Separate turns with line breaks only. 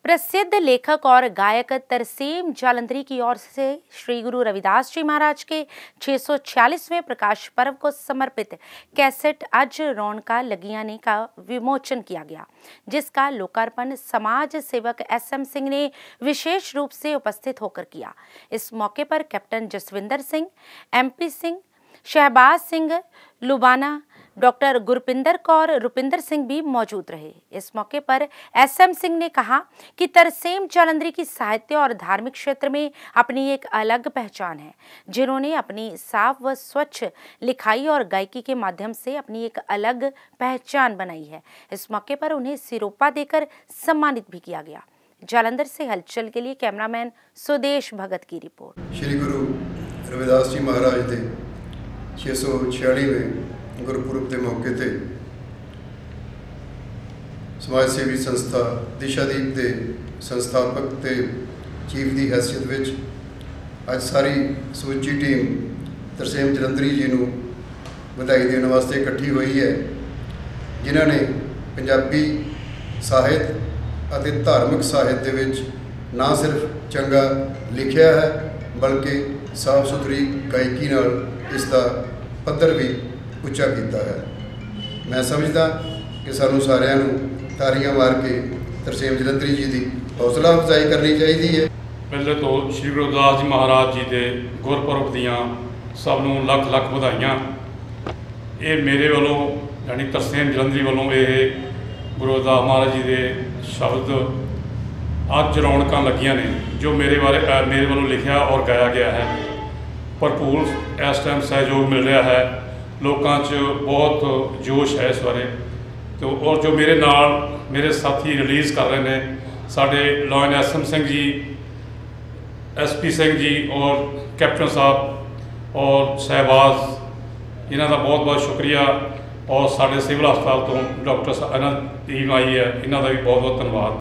प्रसिद्ध लेखक और गायक तरसेम जालंधरी की ओर से श्री गुरु रविदास जी महाराज के 646वें प्रकाश पर्व को समर्पित कैसेट आज रौनका लगियाने का विमोचन किया गया, जिसका लोकार्पण समाज सेवक SM सिंह ने विशेष रूप से उपस्थित होकर किया। इस मौके पर captain Jaswinder Singh, MP Singh, Shahbaz Singh Lubana, doctor Gurpinder Kaur, Rupinder Singh भी मौजूद रहे। इस मौके पर SM सिंह ने कहा कि तरसेम जालंधरी की साहित्य और धार्मिक क्षेत्र में अपनी एक अलग पहचान है, जिन्होंने अपनी साफ व स्वच्छ लिखाई और गायकी के माध्यम से अपनी एक अलग पहचान बनाई है। इस मौके पर उन्हें सिरोपा देकर सम्मानित भी किया गया। जालंधर से हलचल के लिए कैमरामैन सुदेश भगत की रिपोर्ट।
श्री गुरु रविदास जी महाराज के 646वें गुरपुरब के मौके पर समाज सेवी संस्था दिशादीप के संस्थापक ते चीफ की हैसियत विच अज सारी समूची टीम तरसेम जालंधरी जी को बधाई देने वास्ते इकट्ठी हुई है, जिन्हों ने पंजाबी साहित्य और धार्मिक साहित्य विच ना सिर्फ चंगा लिखिया है बल्कि साफ सुथरी गायकी नाल इसका पद्धर भी उच्चा किया है। मैं समझदा कि सानू सारिਆਂ ਨੂੰ तारियां मार के तरसेम जालंधरी जी की हौसला अफजाई करनी चाहिए है।
पहले तो श्री गुरु रविदास जी महाराज जी के गुरपुरब दियाँ सबनों लख लख बधाइयाँ। ये मेरे वालों यानी तरसेम जालंधरी वालों ये गुरु रविदास महाराज जी के शब्द अज रौनकां लगियां ने, जो मेरे वालों लिखा और गाया गया है। भरपूर इस टाइम सहयोग मिल रहा है, लोगों च बहुत जोश है इस बारे। तो और जो मेरे नाल मेरे साथी रिलीज़ कर रहे हैं, साढ़े lion SM Singh ji, SP Singh ji और कैप्टन साहब और शहबाज, इन्हों का बहुत बहुत शुक्रिया। और साढ़े सिविल हस्पताल तो डॉक्टर इन्हों टीम आई है, इन्हों का भी बहुत बहुत धन्यवाद।